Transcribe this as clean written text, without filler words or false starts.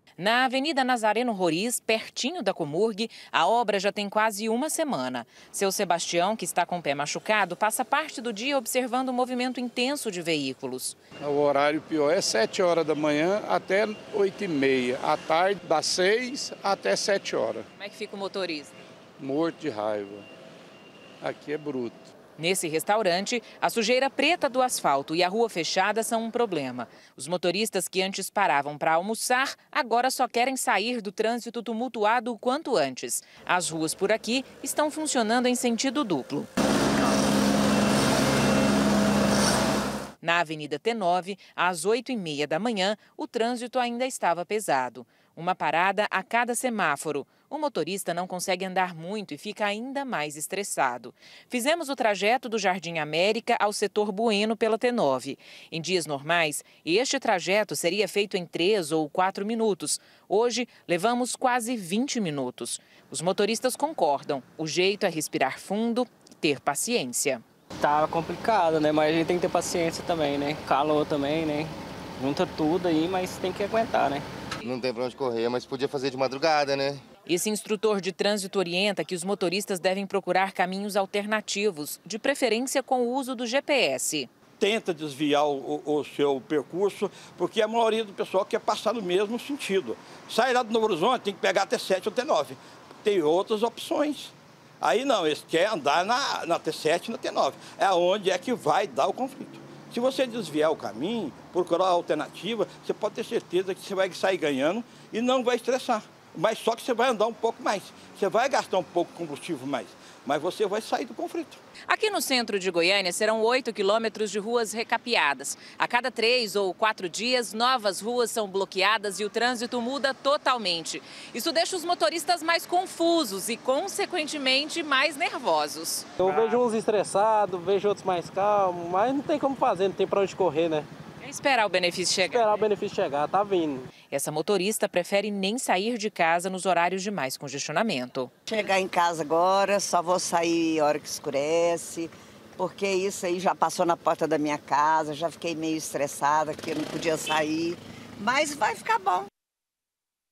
Na Avenida Nazareno Roriz, pertinho da Comurg, a obra já tem quase uma semana. Seu Sebastião, que está com o pé machucado, passa parte do dia observando o movimento intenso de veículos. O horário pior é 7 horas da manhã até 8h30. À tarde, das 6 até 7 horas. Como é que fica o motorista? Morto de raiva. Aqui é bruto. Nesse restaurante, a sujeira preta do asfalto e a rua fechada são um problema. Os motoristas que antes paravam para almoçar, agora só querem sair do trânsito tumultuado o quanto antes. As ruas por aqui estão funcionando em sentido duplo. Na Avenida T9, às 8h30 da manhã, o trânsito ainda estava pesado. Uma parada a cada semáforo. O motorista não consegue andar muito e fica ainda mais estressado. Fizemos o trajeto do Jardim América ao setor Bueno pela T9. Em dias normais, este trajeto seria feito em 3 ou 4 minutos. Hoje, levamos quase 20 minutos. Os motoristas concordam. O jeito é respirar fundo e ter paciência. Tá complicado, né? Mas a gente tem que ter paciência também, né? Calor também, né? Junta tudo aí, mas tem que aguentar, né? Não tem pra onde correr, mas podia fazer de madrugada, né? Esse instrutor de trânsito orienta que os motoristas devem procurar caminhos alternativos, de preferência com o uso do GPS. Tenta desviar o seu percurso, porque a maioria do pessoal quer passar no mesmo sentido. Sai lá do Novo Horizonte, tem que pegar até T7 ou T9. Tem outras opções. Aí não, eles querem andar na T7 e na T9. É onde é que vai dar o conflito. Se você desviar o caminho, procurar a alternativa, você pode ter certeza que você vai sair ganhando e não vai estressar. Mas só que você vai andar um pouco mais. Você vai gastar um pouco de combustível mais, mas você vai sair do conflito. Aqui no centro de Goiânia serão 8 quilômetros de ruas recapeadas. A cada 3 ou 4 dias, novas ruas são bloqueadas e o trânsito muda totalmente. Isso deixa os motoristas mais confusos e, consequentemente, mais nervosos. Eu vejo uns estressados, vejo outros mais calmos, mas não tem como fazer, não tem pra onde correr, né? É esperar o benefício chegar. Esperar o benefício chegar, tá vindo. Essa motorista prefere nem sair de casa nos horários de mais congestionamento. Chegar em casa agora, só vou sair a hora que escurece, porque isso aí já passou na porta da minha casa, já fiquei meio estressada, que eu não podia sair. Mas vai ficar bom,